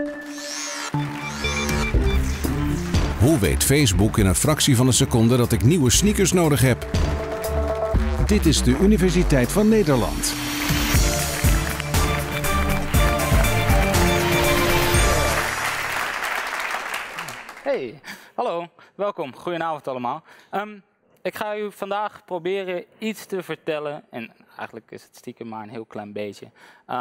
Hoe weet Facebook in een fractie van een seconde dat ik nieuwe sneakers nodig heb? Dit is de Universiteit van Nederland. Hey, hallo, welkom, goedenavond allemaal. Ik ga u vandaag proberen iets te vertellen, en eigenlijk is het stiekem maar een heel klein beetje,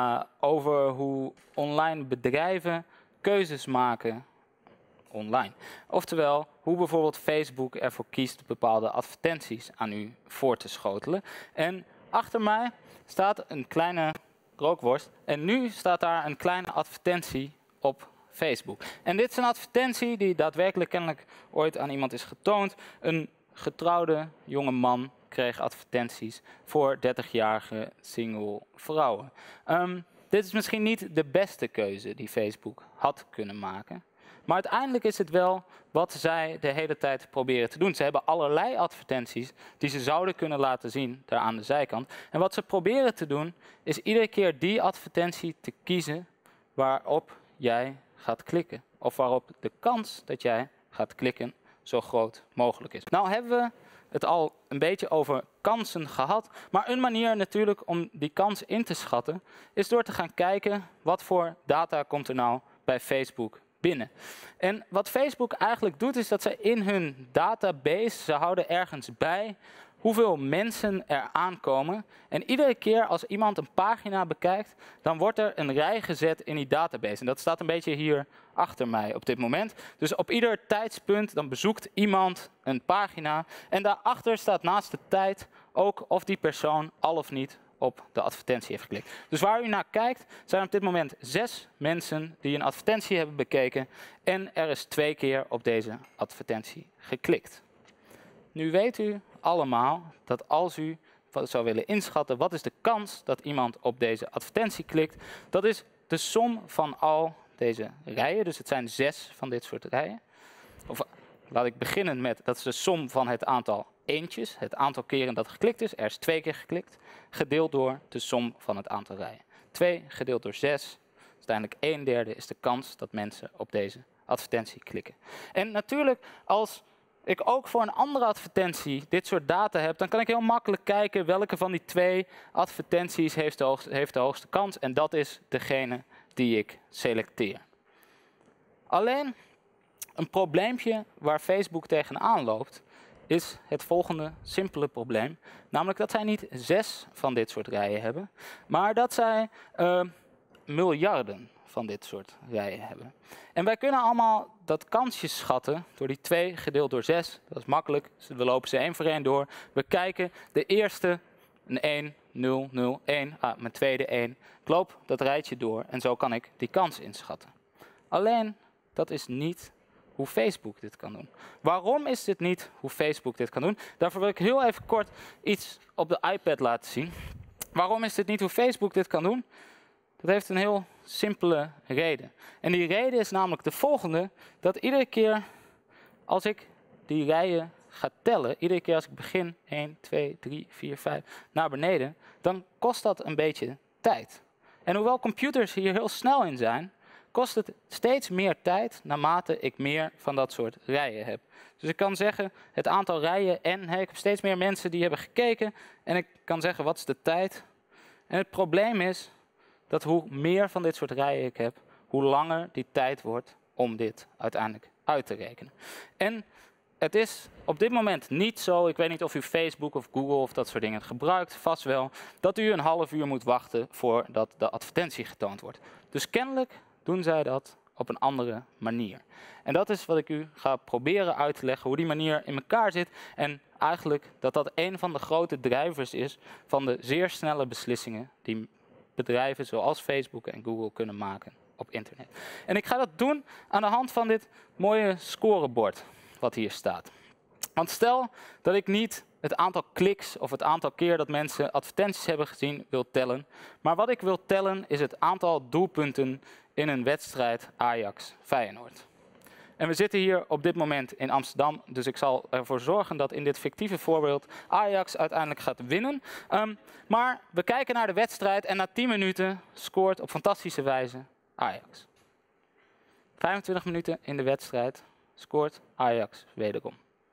over hoe online bedrijven keuzes maken online. Oftewel, hoe bijvoorbeeld Facebook ervoor kiest bepaalde advertenties aan u voor te schotelen. En achter mij staat een kleine rookworst en nu staat daar een kleine advertentie op Facebook. En dit is een advertentie die daadwerkelijk kennelijk ooit aan iemand is getoond. Een getrouwde jonge man kreeg advertenties voor 30-jarige single vrouwen. Dit is misschien niet de beste keuze die Facebook had kunnen maken. Maar uiteindelijk is het wel wat zij de hele tijd proberen te doen. Ze hebben allerlei advertenties die ze zouden kunnen laten zien daar aan de zijkant. En wat ze proberen te doen is iedere keer die advertentie te kiezen waarop jij gaat klikken. Of waarop de kans dat jij gaat klikken zo groot mogelijk is. Nou hebben we het al een beetje over kansen gehad. Maar een manier natuurlijk om die kans in te schatten is door te gaan kijken wat voor data komt er nou bij Facebook binnen. En wat Facebook eigenlijk doet is dat ze in hun database, ze houden ergens bij hoeveel mensen er aankomen. En iedere keer als iemand een pagina bekijkt, dan wordt er een rij gezet in die database. En dat staat een beetje hier achter mij op dit moment. Dus op ieder tijdspunt dan bezoekt iemand een pagina. En daarachter staat naast de tijd ook of die persoon al of niet op de advertentie heeft geklikt. Dus waar u naar kijkt, zijn op dit moment 6 mensen die een advertentie hebben bekeken. En er is 2 keer op deze advertentie geklikt. Nu weet u allemaal dat als u zou willen inschatten wat is de kans dat iemand op deze advertentie klikt, dat is de som van al deze rijen. Dus het zijn 6 van dit soort rijen. Of laat ik beginnen met, dat is de som van het aantal eentjes, het aantal keren dat geklikt is. Er is 2 keer geklikt, gedeeld door de som van het aantal rijen. 2 gedeeld door 6, uiteindelijk 1/3 is de kans dat mensen op deze advertentie klikken. En natuurlijk, als ik ook voor een andere advertentie dit soort data heb, dan kan ik heel makkelijk kijken welke van die 2 advertenties heeft de hoogste kans. En dat is degene die ik selecteer. Alleen een probleempje waar Facebook tegenaan loopt, is het volgende simpele probleem. Namelijk dat zij niet 6 van dit soort rijen hebben, maar dat zij miljarden van dit soort rijen hebben. En wij kunnen allemaal dat kansje schatten door die 2 gedeeld door 6. Dat is makkelijk, we lopen ze 1 voor 1 door. We kijken, de eerste, een 1, 0, 0, 1. Mijn tweede 1. Ik loop dat rijtje door en zo kan ik die kans inschatten. Alleen, dat is niet hoe Facebook dit kan doen. Waarom is dit niet hoe Facebook dit kan doen? Daarvoor wil ik heel even kort iets op de iPad laten zien. Waarom is dit niet hoe Facebook dit kan doen? Dat heeft een heel simpele reden. En die reden is namelijk de volgende, dat iedere keer als ik die rijen ga tellen, iedere keer als ik begin 1, 2, 3, 4, 5 naar beneden, dan kost dat een beetje tijd. En hoewel computers hier heel snel in zijn, kost het steeds meer tijd naarmate ik meer van dat soort rijen heb. Dus ik kan zeggen het aantal rijen en ik heb steeds meer mensen die hebben gekeken en ik kan zeggen wat is de tijd. En het probleem is dat hoe meer van dit soort rijen ik heb, hoe langer die tijd wordt om dit uiteindelijk uit te rekenen. En het is op dit moment niet zo, ik weet niet of u Facebook of Google of dat soort dingen gebruikt, vast wel, dat u een half uur moet wachten voordat de advertentie getoond wordt. Dus kennelijk doen zij dat op een andere manier. En dat is wat ik u ga proberen uit te leggen, hoe die manier in elkaar zit. En eigenlijk dat dat een van de grote drijvers is van de zeer snelle beslissingen die bedrijven zoals Facebook en Google kunnen maken op internet. En ik ga dat doen aan de hand van dit mooie scorebord wat hier staat. Want stel dat ik niet het aantal kliks of het aantal keer dat mensen advertenties hebben gezien wil tellen. Maar wat ik wil tellen is het aantal doelpunten in een wedstrijd Ajax-Feyenoord. En we zitten hier op dit moment in Amsterdam, dus ik zal ervoor zorgen dat in dit fictieve voorbeeld Ajax uiteindelijk gaat winnen. Maar we kijken naar de wedstrijd en na 10 minuten scoort op fantastische wijze Ajax. 25 minuten in de wedstrijd scoort Ajax wederom.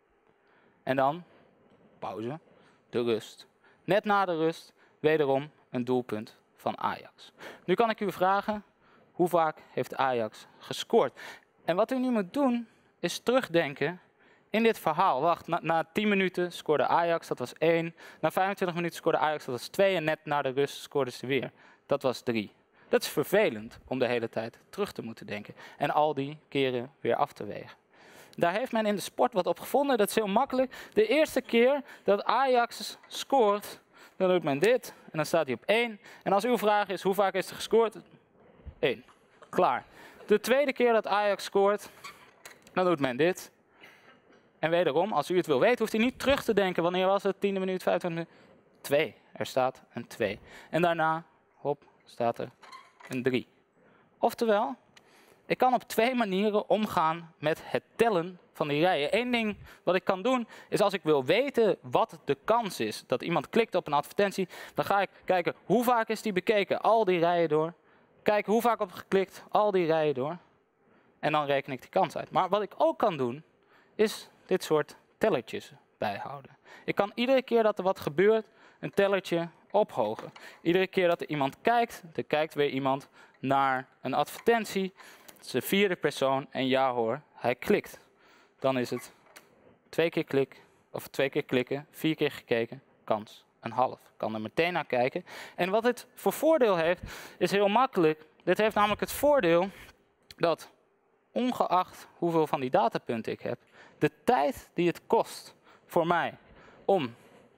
En dan pauze, de rust. Net na de rust wederom een doelpunt van Ajax. Nu kan ik u vragen, hoe vaak heeft Ajax gescoord? En wat u nu moet doen, is terugdenken in dit verhaal. Wacht, na 10 minuten scoorde Ajax, dat was 1. Na 25 minuten scoorde Ajax, dat was 2. En net na de rust scoorden ze weer. Dat was 3. Dat is vervelend om de hele tijd terug te moeten denken. En al die keren weer af te wegen. Daar heeft men in de sport wat op gevonden. Dat is heel makkelijk. De eerste keer dat Ajax scoort, dan doet men dit. En dan staat hij op 1. En als uw vraag is, hoe vaak is er gescoord? 1. Klaar. De tweede keer dat Ajax scoort, dan doet men dit. En wederom, als u het wil weten, hoeft u niet terug te denken. Wanneer was het? 10e minuut, 25 minuten? 2. Er staat een 2. En daarna, hop, staat er een 3. Oftewel, ik kan op 2 manieren omgaan met het tellen van die rijen. Eén ding wat ik kan doen, is als ik wil weten wat de kans is dat iemand klikt op een advertentie, dan ga ik kijken hoe vaak is die bekeken, al die rijen door. Kijken hoe vaak op geklikt, al die rijen door. En dan reken ik die kans uit. Maar wat ik ook kan doen, is dit soort tellertjes bijhouden. Ik kan iedere keer dat er wat gebeurt, een tellertje ophogen. Iedere keer dat er iemand kijkt, er kijkt weer iemand naar een advertentie. Het is de 4e persoon en ja hoor, hij klikt. Dan is het 2 keer klikken, 4 keer gekeken, kans een half. Ik kan er meteen naar kijken. En wat dit voor voordeel heeft, is heel makkelijk. Dit heeft namelijk het voordeel dat, ongeacht hoeveel van die datapunten ik heb, de tijd die het kost voor mij om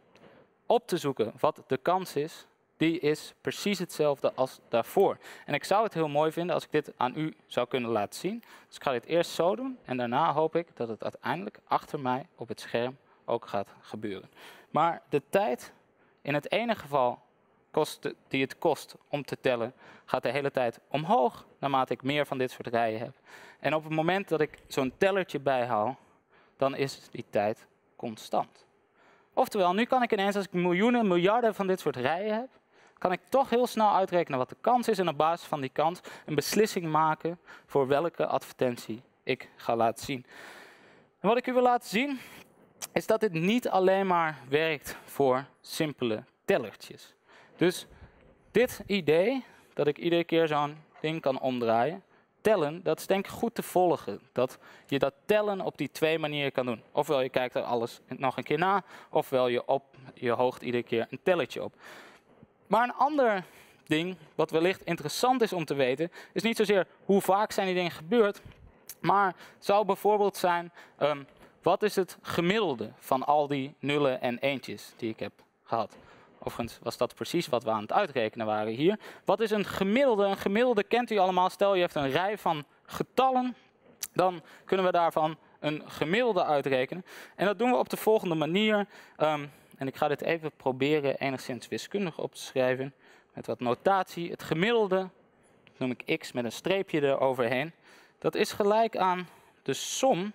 op te zoeken wat de kans is, die is precies hetzelfde als daarvoor. En ik zou het heel mooi vinden als ik dit aan u zou kunnen laten zien. Dus ik ga dit eerst zo doen en daarna hoop ik dat het uiteindelijk achter mij op het scherm ook gaat gebeuren. Maar de tijd, in het ene geval die het kost om te tellen, gaat de hele tijd omhoog naarmate ik meer van dit soort rijen heb. En op het moment dat ik zo'n tellertje bijhoud, dan is die tijd constant. Oftewel, nu kan ik ineens, als ik miljoenen, miljarden van dit soort rijen heb, kan ik toch heel snel uitrekenen wat de kans is en op basis van die kans een beslissing maken voor welke advertentie ik ga laten zien. En wat ik u wil laten zien, is dat dit niet alleen maar werkt voor simpele tellertjes. Dus dit idee, dat ik iedere keer zo'n ding kan omdraaien, tellen, dat is denk ik goed te volgen. Dat je dat tellen op die 2 manieren kan doen. Ofwel je kijkt er alles nog een keer na, ofwel je hoogt iedere keer een tellertje op. Maar een ander ding, wat wellicht interessant is om te weten, is niet zozeer hoe vaak zijn die dingen gebeurd, maar zou bijvoorbeeld zijn, wat is het gemiddelde van al die nullen en eentjes die ik heb gehad? Overigens was dat precies wat we aan het uitrekenen waren hier. Wat is een gemiddelde? Een gemiddelde kent u allemaal. Stel je heeft een rij van getallen, dan kunnen we daarvan een gemiddelde uitrekenen. En dat doen we op de volgende manier. En ik ga dit even proberen enigszins wiskundig op te schrijven. Met wat notatie. Het gemiddelde, dat noem ik x met een streepje eroverheen. Dat is gelijk aan de som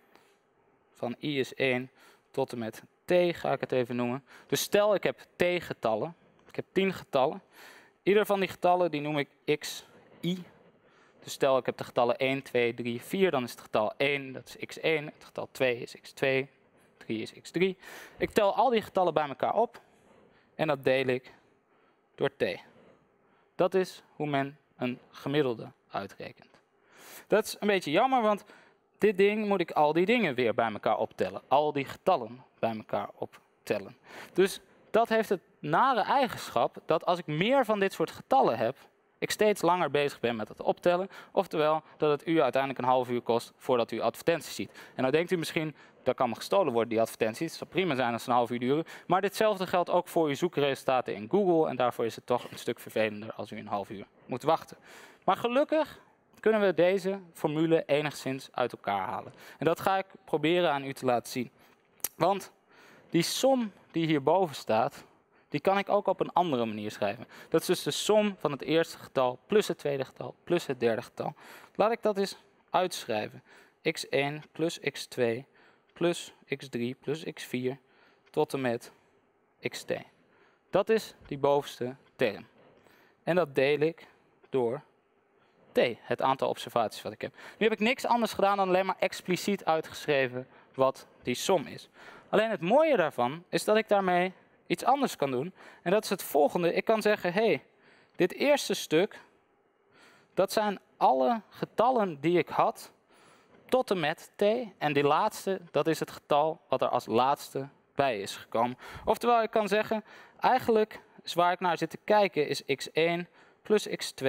van i is 1 tot en met t, ga ik het even noemen. Dus stel ik heb t-getallen. Ik heb 10 getallen. Ieder van die getallen die noem ik xi. Dus stel ik heb de getallen 1, 2, 3, 4. Dan is het getal 1, dat is x1. Het getal 2 is x2. 3 is x3. Ik tel al die getallen bij elkaar op. En dat deel ik door t. Dat is hoe men een gemiddelde uitrekent. Dat is een beetje jammer, want dit ding moet ik al die dingen weer bij elkaar optellen. Al die getallen bij elkaar optellen. Dus dat heeft het nare eigenschap dat als ik meer van dit soort getallen heb, ik steeds langer bezig ben met het optellen. Oftewel dat het u uiteindelijk een half uur kost voordat u advertenties ziet. En dan denkt u misschien, dat kan me gestolen worden die advertenties. Het zou prima zijn als het een half uur duren. Maar ditzelfde geldt ook voor uw zoekresultaten in Google. En daarvoor is het toch een stuk vervelender als u een half uur moet wachten. Maar gelukkig kunnen we deze formule enigszins uit elkaar halen. En dat ga ik proberen aan u te laten zien. Want die som die hierboven staat, die kan ik ook op een andere manier schrijven. Dat is dus de som van het eerste getal plus het tweede getal plus het derde getal. Laat ik dat eens uitschrijven. x1 plus x2 plus x3 plus x4 tot en met xt. Dat is die bovenste term. En dat deel ik door t, het aantal observaties wat ik heb. Nu heb ik niks anders gedaan dan alleen maar expliciet uitgeschreven wat die som is. Alleen het mooie daarvan is dat ik daarmee iets anders kan doen. En dat is het volgende. Ik kan zeggen, hey, dit eerste stuk, dat zijn alle getallen die ik had tot en met t. En die laatste, dat is het getal wat er als laatste bij is gekomen. Oftewel, ik kan zeggen, eigenlijk is waar ik naar zit te kijken is x1 plus x2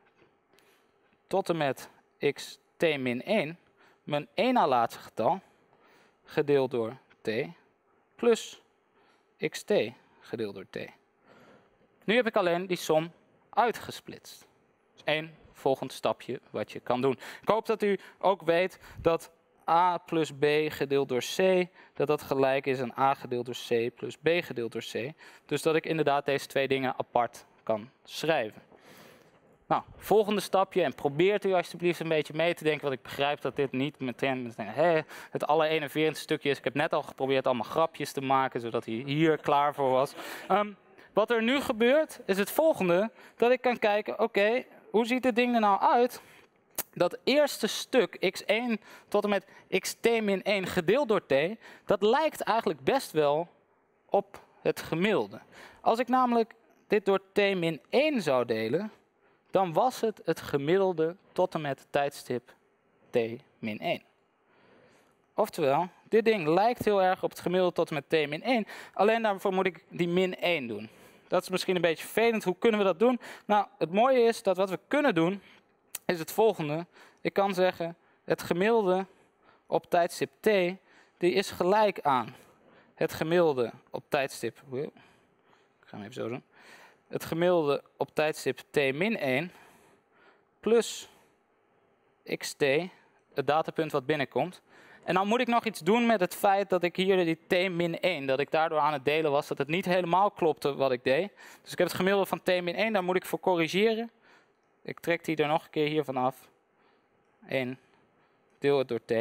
tot en met xt min 1, mijn één na laatste getal, gedeeld door t, plus xt gedeeld door t. Nu heb ik alleen die som uitgesplitst. Dat is één volgend stapje wat je kan doen. Ik hoop dat u ook weet dat a plus b gedeeld door c, dat gelijk is aan a gedeeld door c plus b gedeeld door c. Dus dat ik inderdaad deze twee dingen apart kan schrijven. Nou, volgende stapje, en probeert u alsjeblieft een beetje mee te denken, want ik begrijp dat dit niet meteen het allerenerverende stukje is. Ik heb net al geprobeerd allemaal grapjes te maken, zodat hij hier klaar voor was. Wat er nu gebeurt, is het volgende, dat ik kan kijken, oké, hoe ziet dit ding er nou uit? Dat eerste stuk, x1 tot en met xt min 1 gedeeld door t, dat lijkt eigenlijk best wel op het gemiddelde. Als ik namelijk dit door t min 1 zou delen, dan was het gemiddelde tot en met tijdstip t min 1. Oftewel, dit ding lijkt heel erg op het gemiddelde tot en met t min 1, alleen daarvoor moet ik die min 1 doen. Dat is misschien een beetje vervelend. Hoe kunnen we dat doen? Nou, het mooie is dat wat we kunnen doen, is het volgende. Ik kan zeggen, het gemiddelde op tijdstip t, die is gelijk aan het gemiddelde op tijdstip... Ik ga hem even zo doen. Het gemiddelde op tijdstip t min 1 plus xt, het datapunt wat binnenkomt. En dan moet ik nog iets doen met het feit dat ik hier die t min 1, dat ik daardoor aan het delen was, dat het niet helemaal klopte wat ik deed. Dus ik heb het gemiddelde van t min 1, daar moet ik voor corrigeren. Ik trek die er nog een keer hiervan af. 1, deel het door t.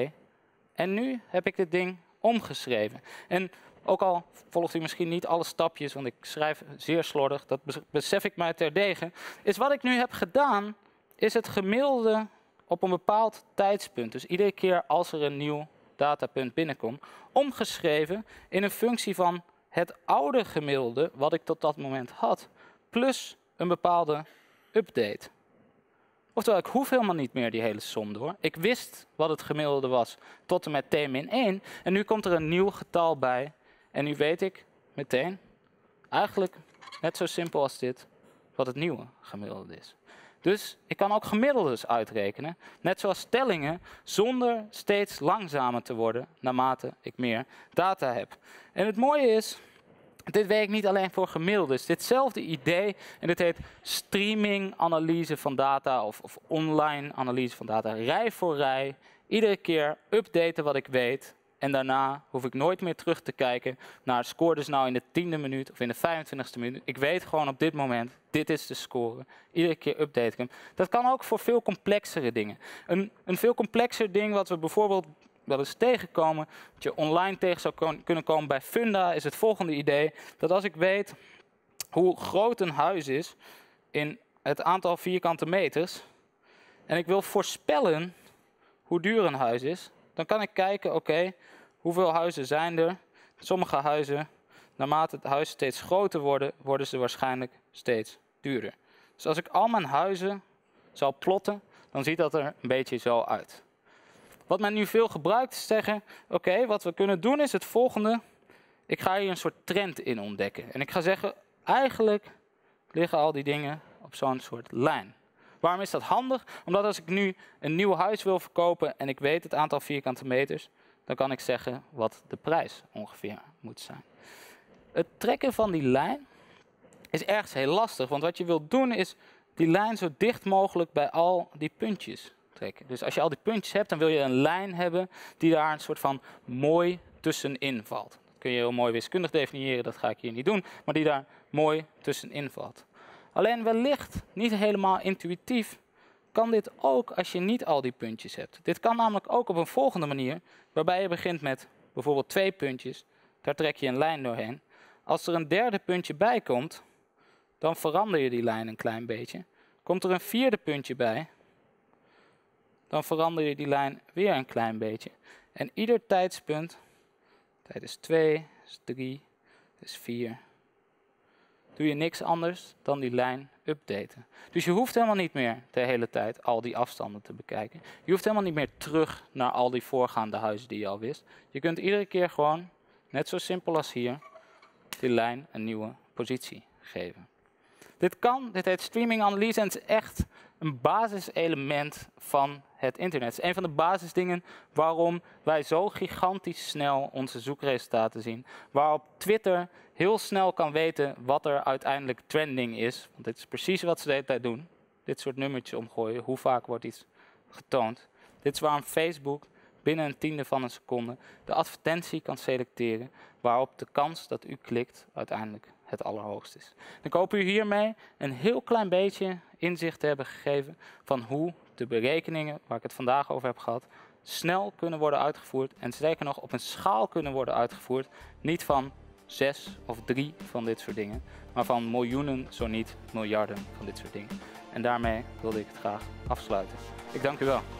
En nu heb ik dit ding omgeschreven. En ook al volgt u misschien niet alle stapjes, want ik schrijf zeer slordig, dat besef ik mij terdege, is wat ik nu heb gedaan, is het gemiddelde op een bepaald tijdspunt, dus iedere keer als er een nieuw datapunt binnenkomt, omgeschreven in een functie van het oude gemiddelde, wat ik tot dat moment had, plus een bepaalde update. Oftewel, ik hoef helemaal niet meer die hele som door. Ik wist wat het gemiddelde was tot en met t min 1. En nu komt er een nieuw getal bij. En nu weet ik meteen, eigenlijk net zo simpel als dit, wat het nieuwe gemiddelde is. Dus ik kan ook gemiddeldes uitrekenen, net zoals tellingen, zonder steeds langzamer te worden naarmate ik meer data heb. En het mooie is, dit werkt niet alleen voor gemiddeldes. Ditzelfde idee, en dit heet streaming analyse van data of online analyse van data, rij voor rij, iedere keer updaten wat ik weet. En daarna hoef ik nooit meer terug te kijken naar score dus nou in de 10e minuut of in de 25e minuut. Ik weet gewoon op dit moment, dit is de score. Iedere keer update ik hem. Dat kan ook voor veel complexere dingen. Een veel complexer ding wat we bijvoorbeeld wel eens tegenkomen, wat je online tegen zou kunnen komen bij Funda, is het volgende idee. Dat als ik weet hoe groot een huis is in het aantal vierkante meters, en ik wil voorspellen hoe duur een huis is, dan kan ik kijken, oké, hoeveel huizen zijn er? Sommige huizen, naarmate het huis steeds groter worden ze waarschijnlijk steeds duurder. Dus als ik al mijn huizen zou plotten, dan ziet dat er een beetje zo uit. Wat men nu veel gebruikt is zeggen, oké, wat we kunnen doen is het volgende. Ik ga hier een soort trend in ontdekken. En ik ga zeggen, eigenlijk liggen al die dingen op zo'n soort lijn. Waarom is dat handig? Omdat als ik nu een nieuw huis wil verkopen en ik weet het aantal vierkante meters, dan kan ik zeggen wat de prijs ongeveer moet zijn. Het trekken van die lijn is ergens heel lastig, want wat je wilt doen is die lijn zo dicht mogelijk bij al die puntjes trekken. Dus als je al die puntjes hebt, dan wil je een lijn hebben die daar een soort van mooi tussenin valt. Dat kun je heel mooi wiskundig definiëren, dat ga ik hier niet doen, maar die daar mooi tussenin valt. Alleen wellicht niet helemaal intuïtief kan dit ook als je niet al die puntjes hebt. Dit kan namelijk ook op een volgende manier, waarbij je begint met bijvoorbeeld 2 puntjes, daar trek je een lijn doorheen. Als er een derde puntje bij komt, dan verander je die lijn een klein beetje. Komt er een vierde puntje bij, dan verander je die lijn weer een klein beetje. En ieder tijdspunt, tijd is 2, is 3, is 4, doe je niks anders dan die lijn updaten. Dus je hoeft helemaal niet meer de hele tijd al die afstanden te bekijken. Je hoeft helemaal niet meer terug naar al die voorgaande huizen die je al wist. Je kunt iedere keer gewoon, net zo simpel als hier, die lijn een nieuwe positie geven. Dit kan, dit heet streaming analyse en het is echt een basiselement van het internet. Het is een van de basisdingen waarom wij zo gigantisch snel onze zoekresultaten zien. Waarop Twitter heel snel kan weten wat er uiteindelijk trending is. Want dit is precies wat ze de hele tijd doen. Dit soort nummertjes omgooien. Hoe vaak wordt iets getoond. Dit is waarom Facebook binnen een tiende van een seconde de advertentie kan selecteren. Waarop de kans dat u klikt uiteindelijk het allerhoogst is. Ik hoop u hiermee een heel klein beetje inzicht te hebben gegeven van hoe de berekeningen waar ik het vandaag over heb gehad snel kunnen worden uitgevoerd en zeker nog op een schaal kunnen worden uitgevoerd. Niet van 6 of 3 van dit soort dingen, maar van miljoenen, zo niet miljarden van dit soort dingen. En daarmee wilde ik het graag afsluiten. Ik dank u wel.